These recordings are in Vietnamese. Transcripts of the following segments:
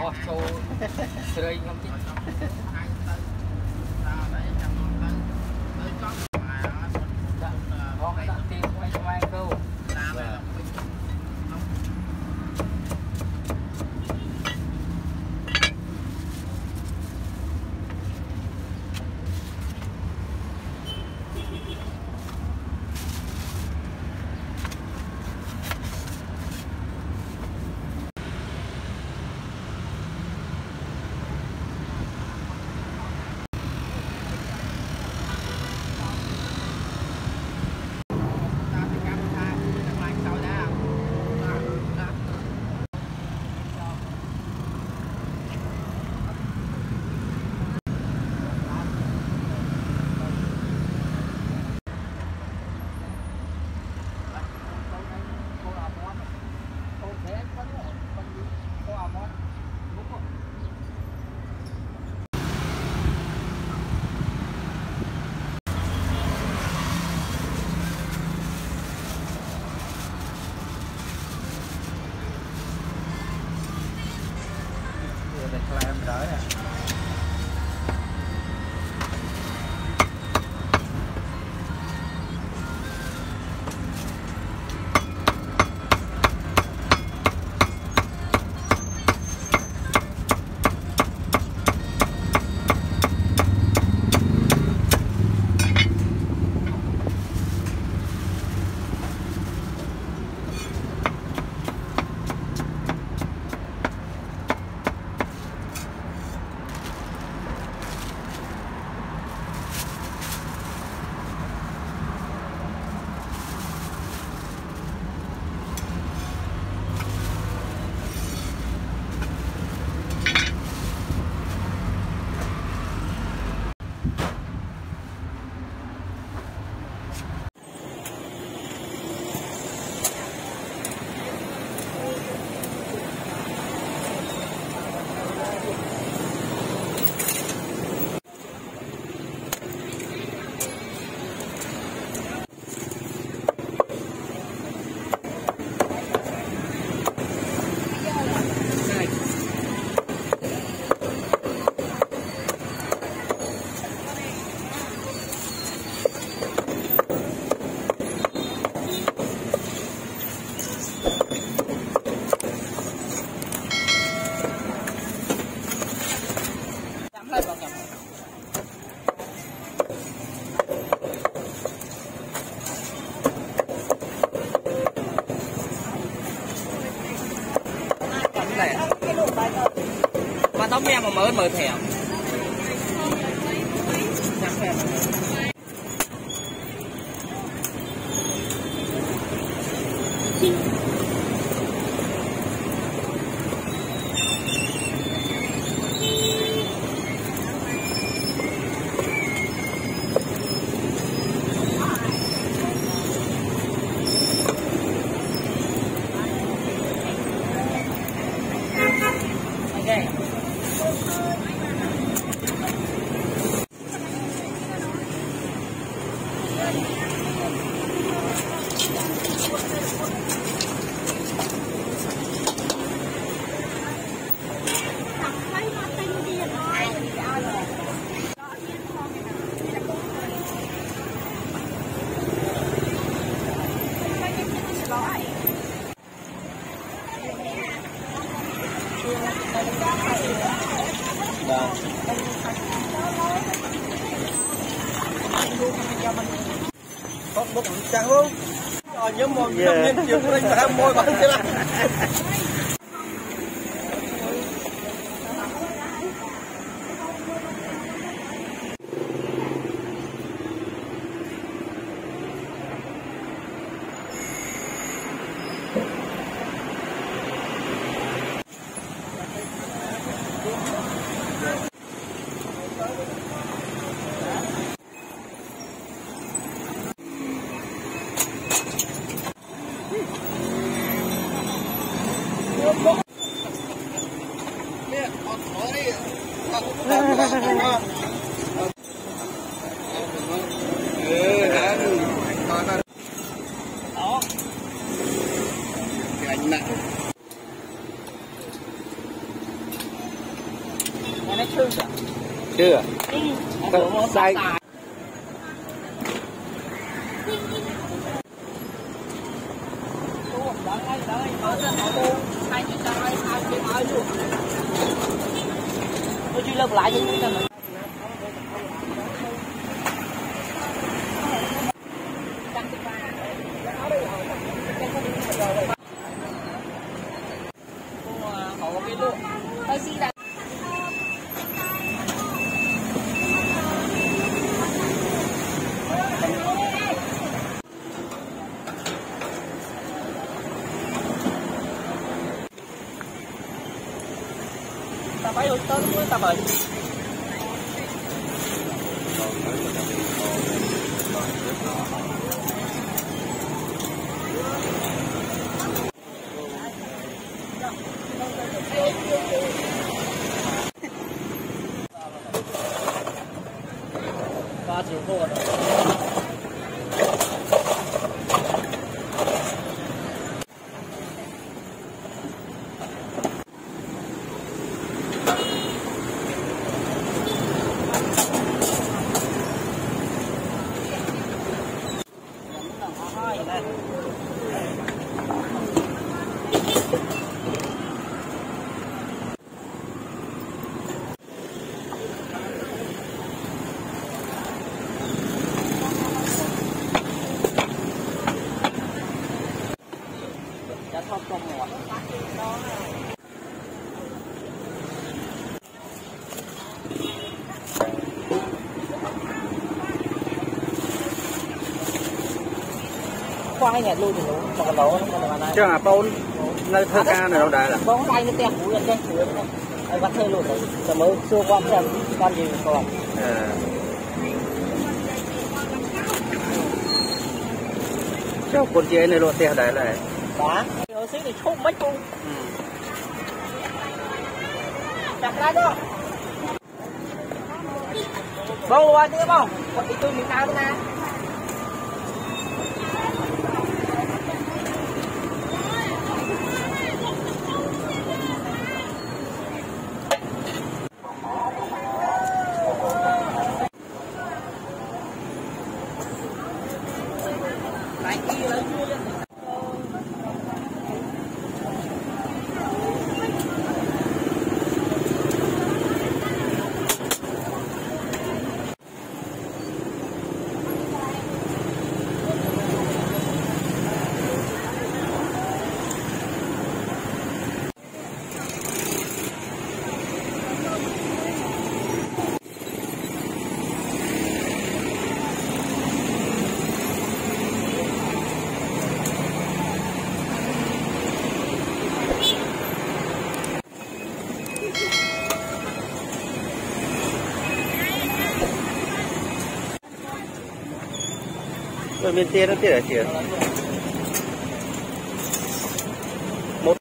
bỏ sâu sợi không thích con đã tìm quay câu mà tóc em mà mới thèm Con bốc chàng luôn. Rồi nhớ mồi nhân chiều của anh phải mồi bán thế là. chưa chưa sai tôi chưa lật lại cho chúng ta mình họ cái lụa tôi xin đặt ta phải hồi tới cuối ta bệnh ba triệu khô rồi không còn ngọt khoai nhạt luôn thì nó còn lỗ nó còn này chưa à bôn nơi thơ ca này đâu đại là bóng tay nó tẹt mũi lên đây ai bắt thơi luôn rồi mới xua qua xem con gì còn cháu con chế này lộ xe đại lại đó rồi xí thì không mấy con chặt ra đó bông qua chứ bông còn tôi mình nào nè rồi bên kia nó tiết ở kia một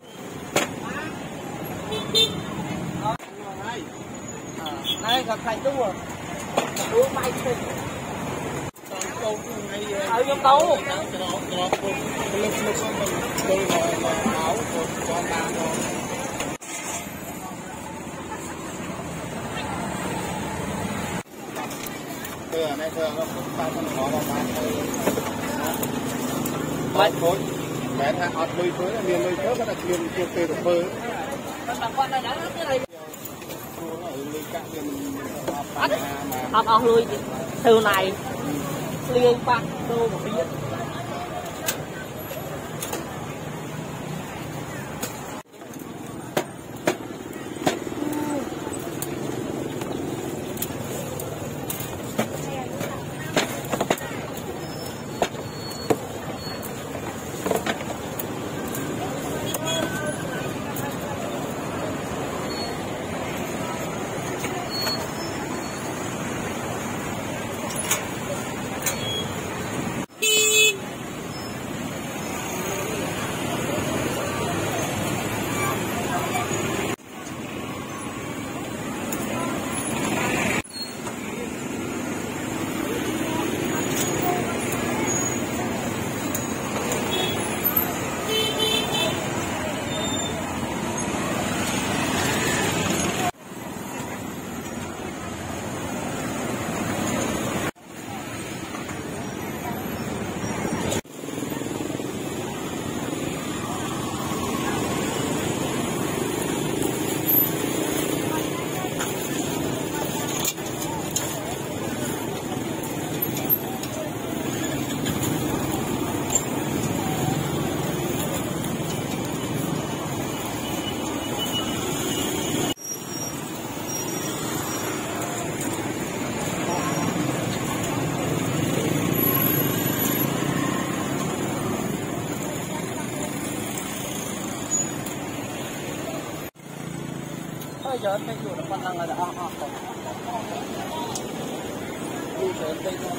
đây gặp thầy đua đua bay thôi ở trong đâu này nó cũng ta không có vào bán thôi bé thằng ọt lùi phớ là miền lùi phớ nó đặt miền tiêu phê được phớ học ông lùi từ này liên bạc đô một cái bây giờ cái dù nó còn năng là dù sớm đây thôi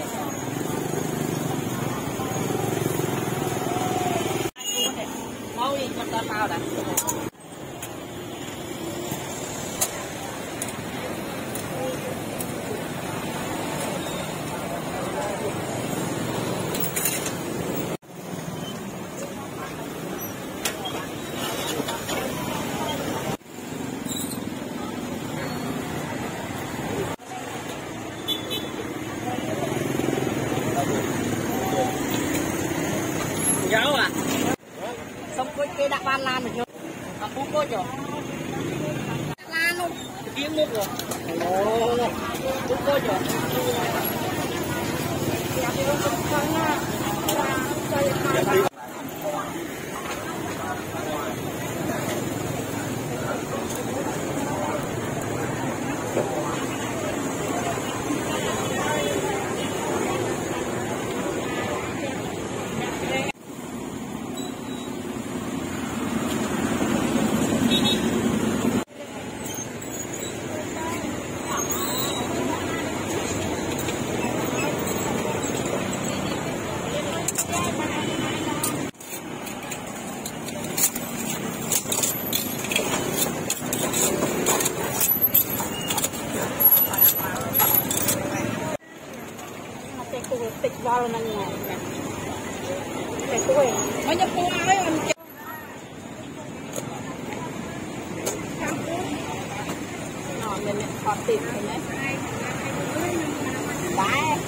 mau đi cho ta sao đã giáo à xong cuối kia đặt ban lan được chưa à phú cô chưa lan luôn kiếm nước rồi ồ phú cô chưa tịch vào mình cái tuổi mấy nhóc cô ấy ăn nó mình còn tịch rồi nhé đấy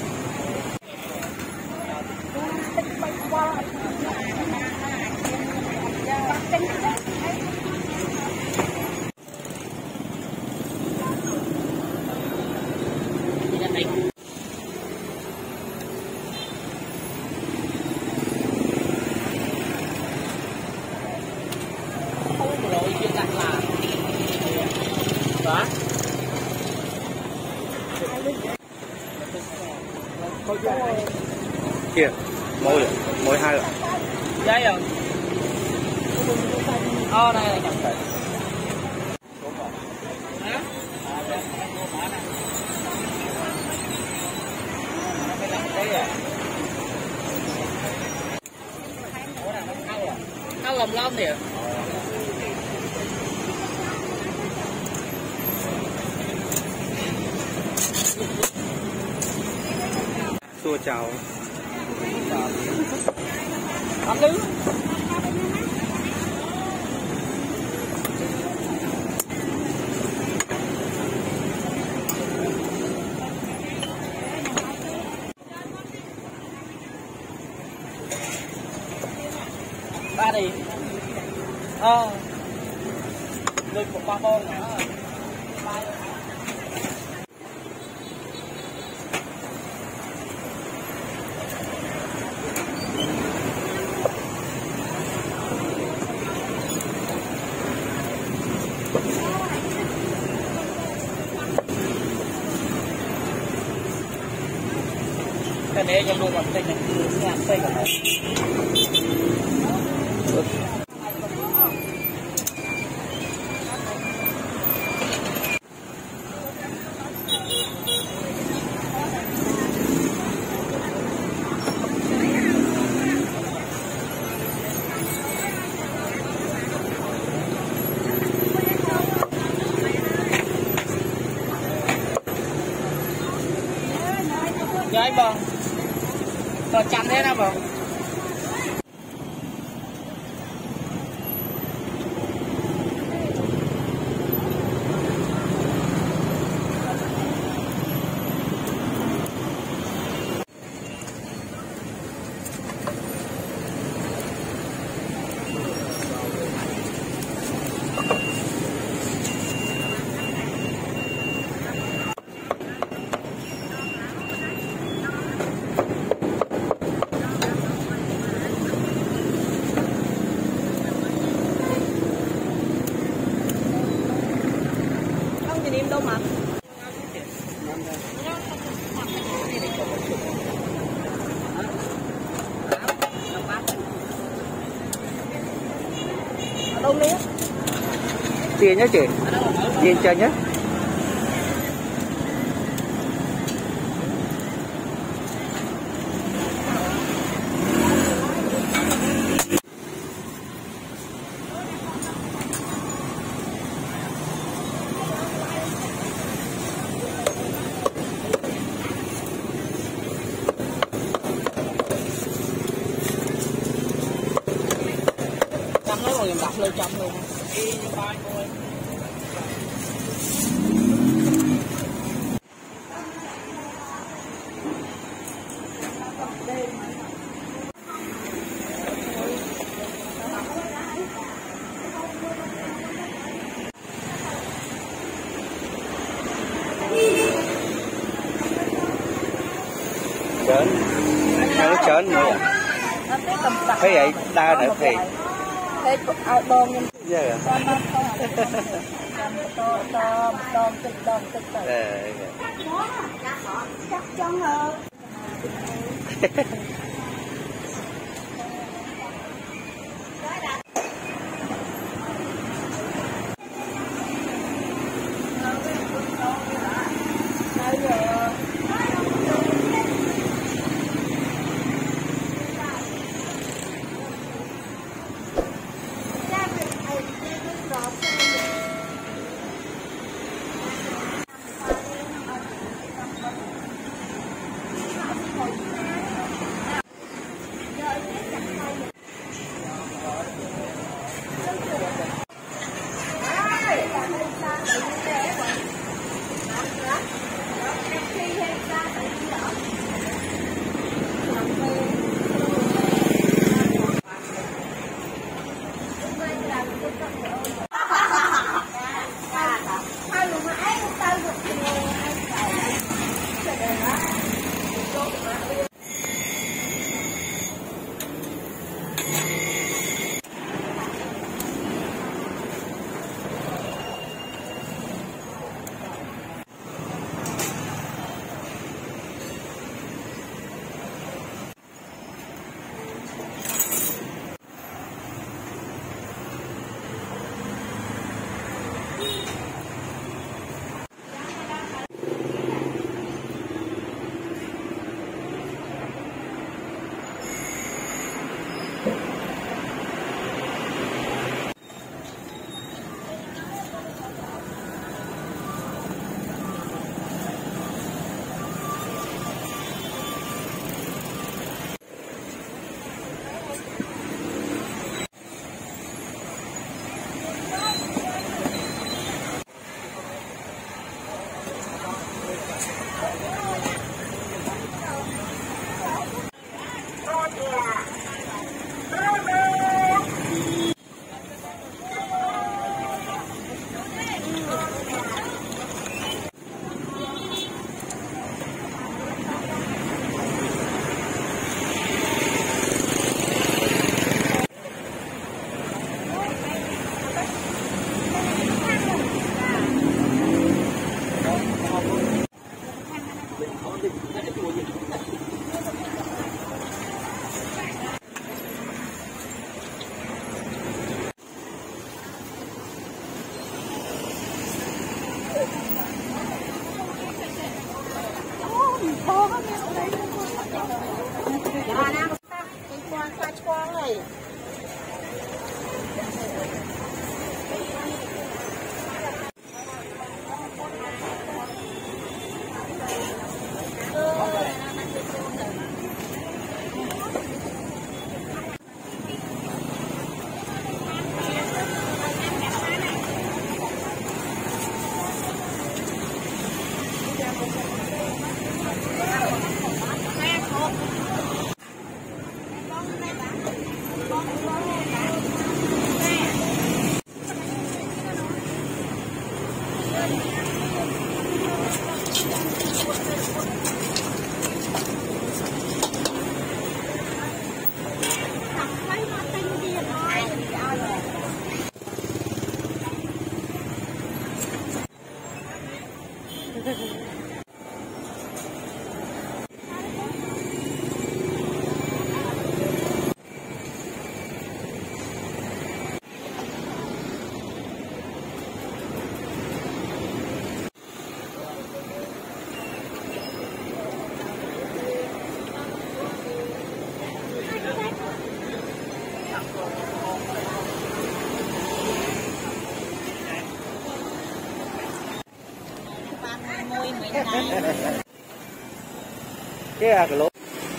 kia mỗi hai rồi giấy rồi đây là nhập tệ nó lồng lông kìa xua chào ăn lứ ba đi người của ba bon này cái này em mua bằng tay này ngàn tay cả này nhớ bông còn chăm thế nào bông đâu mà đâu nè tiền nhá chị Nhìn cho nhé. Đặt lên trong luôn. Y như ba thôi. Chớn. Ăn cái chớn nữa. Thấy vậy đa nữa thì. Thế ao bông nhưng Dạ. Đom tích chắc chắn hơn. môi mấy ngày. Cái là cái lỗ.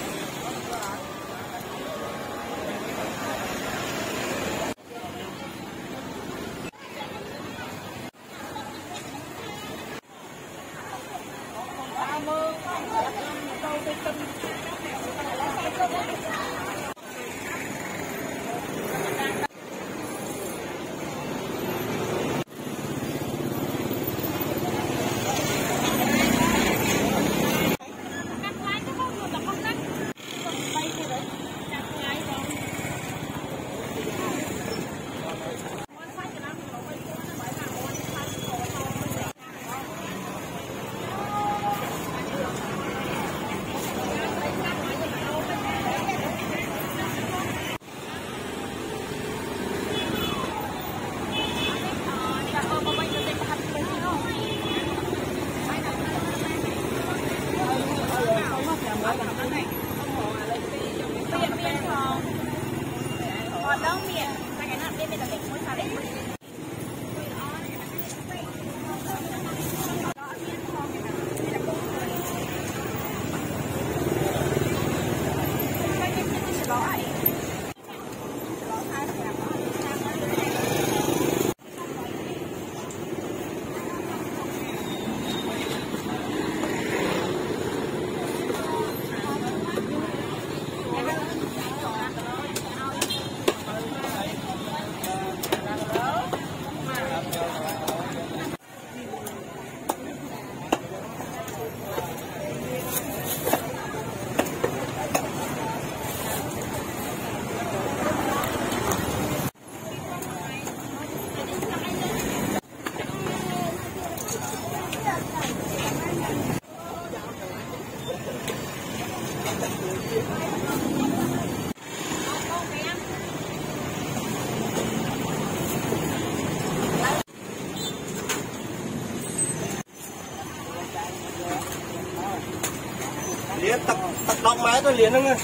Liền tập đọc máy tôi liền không?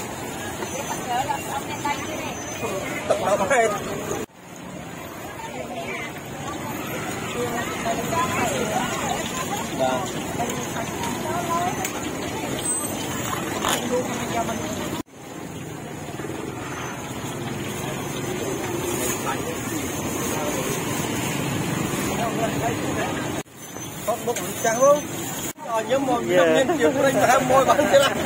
Tập đọc máy. Có bốc trắng không? Nhớ một nhân chiều của anh mà môi bắn thế này.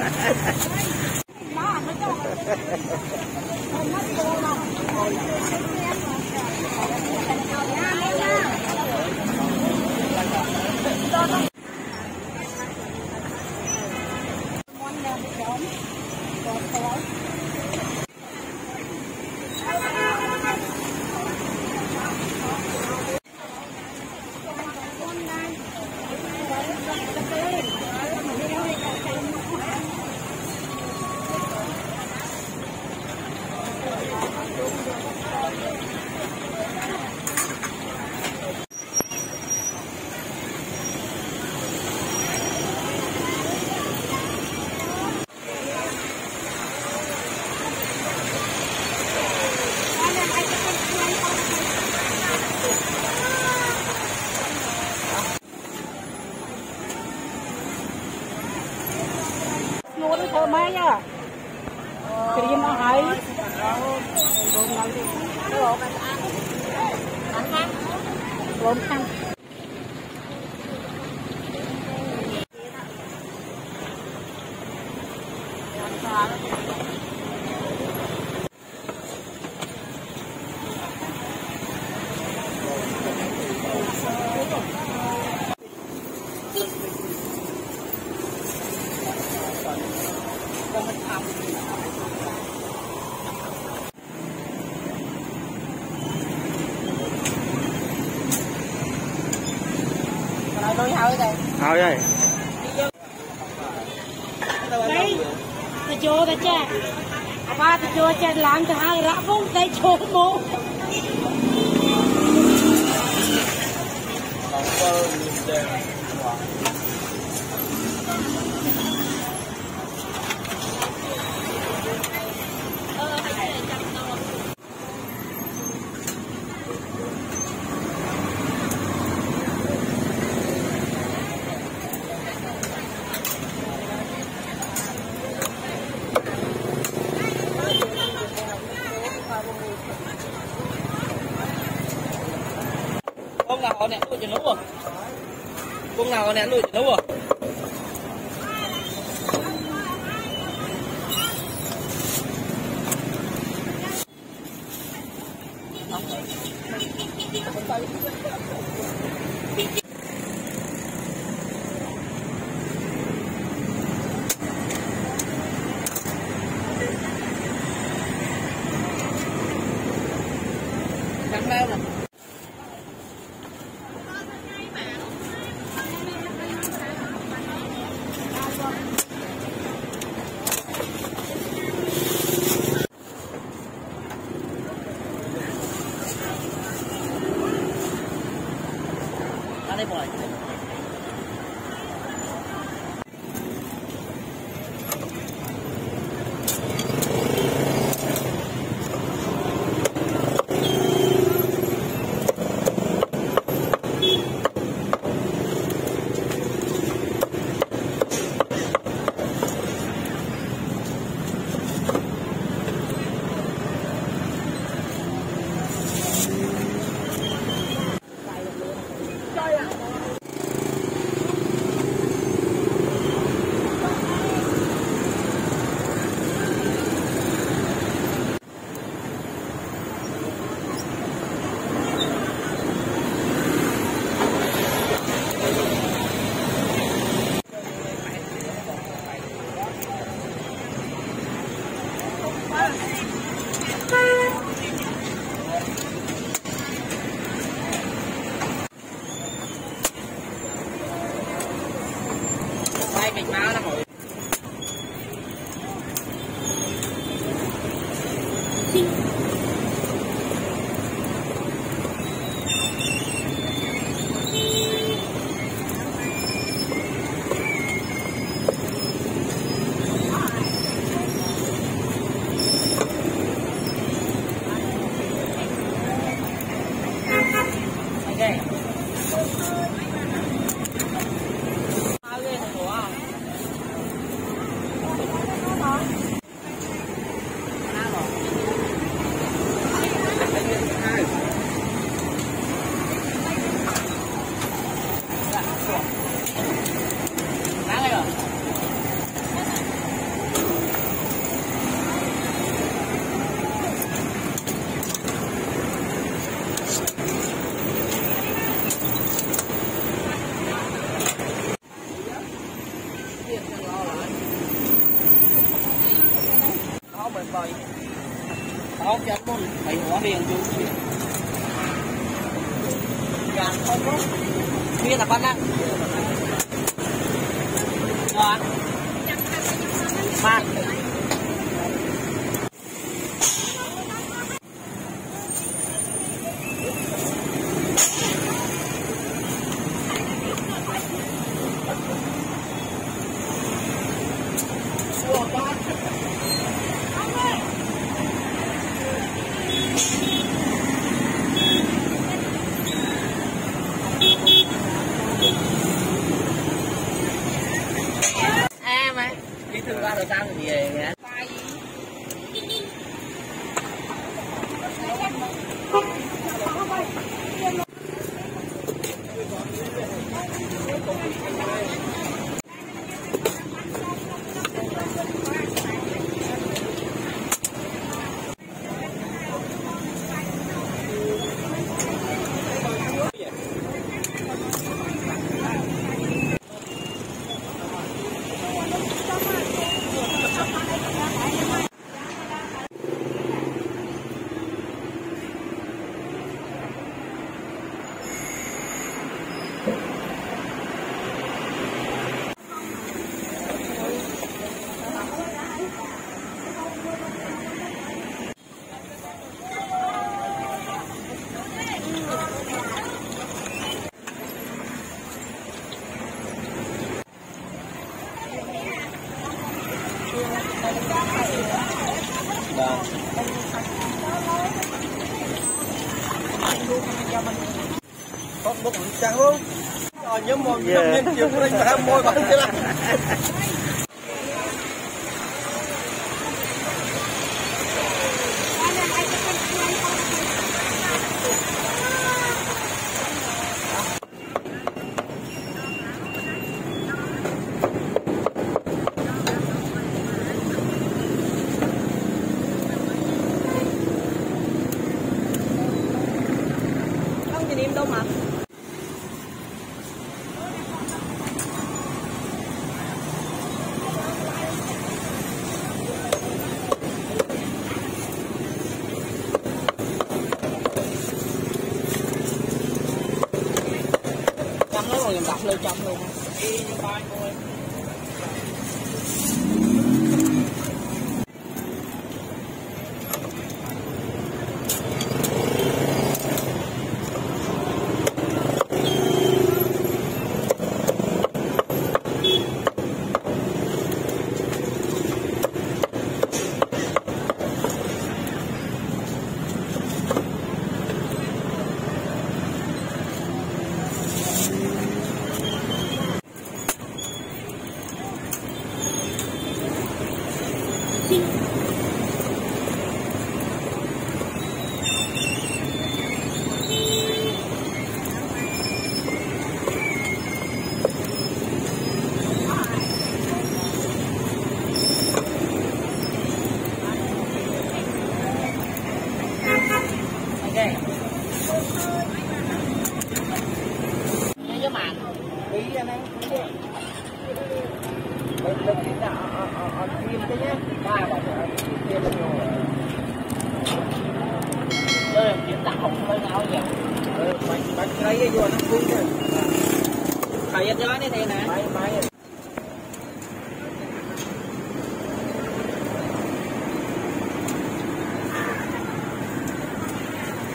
Luôn thôi mai nha. Kìm nó hay. Lộn khăn. Thôi đây. Đây, tôi cho cái cha. Ba tôi cho cha làm cho hai rã vung tay cho bố. con này nuôi đúng không? Cắn leo này. Đây rồi. Quay mình máu nó rồi. Bye. Không chết luôn, thấy hóa miệng chú. Gà không có. Kia là con á. Ngon. Mát. Đi thương qua rồi sao thì về nhé. Có một trang không? Nhóm một nhân chiều anh mà ham môi bán thế là. vô trong luôn đi như coi thôi. Thầy gió này thì nè.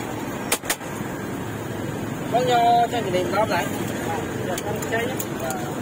Có nho cho mình làm đó lại. Dạ, con chơi nhé.